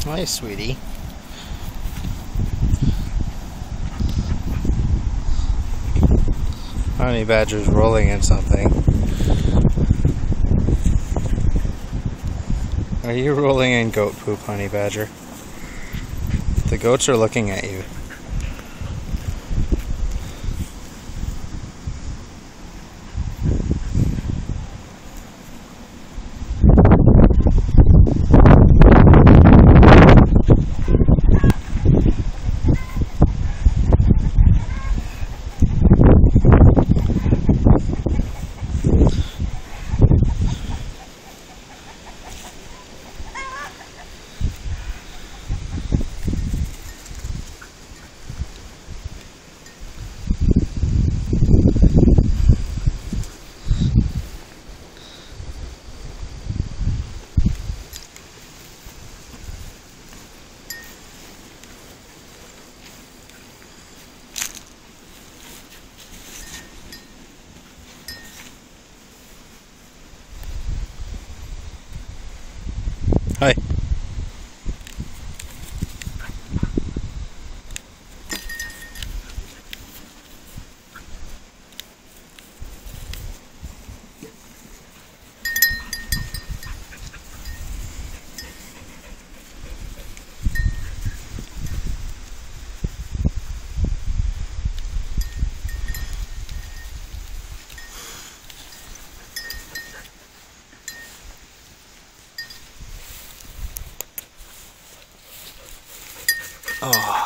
Hi, sweetie. Honey badger's rolling in something. Are you rolling in goat poop, honey badger? The goats are looking at you. Hi. Oh.